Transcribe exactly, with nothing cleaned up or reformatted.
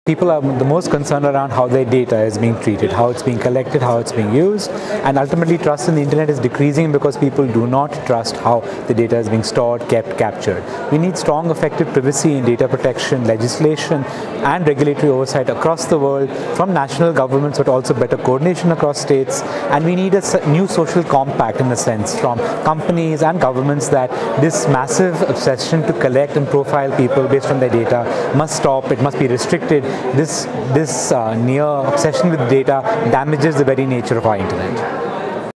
People are the most concerned around how their data is being treated, how it's being collected, how it's being used, and ultimately trust in the internet is decreasing because people do not trust how the data is being stored, kept, captured. We need strong, effective privacy and data protection legislation and regulatory oversight across the world from national governments, but also better coordination across states. And we need a new social compact in a sense from companies and governments that this massive obsession to collect and profile people based on their data must stop. It must be restricted. This, this uh, near obsession with data damages the very nature of our internet.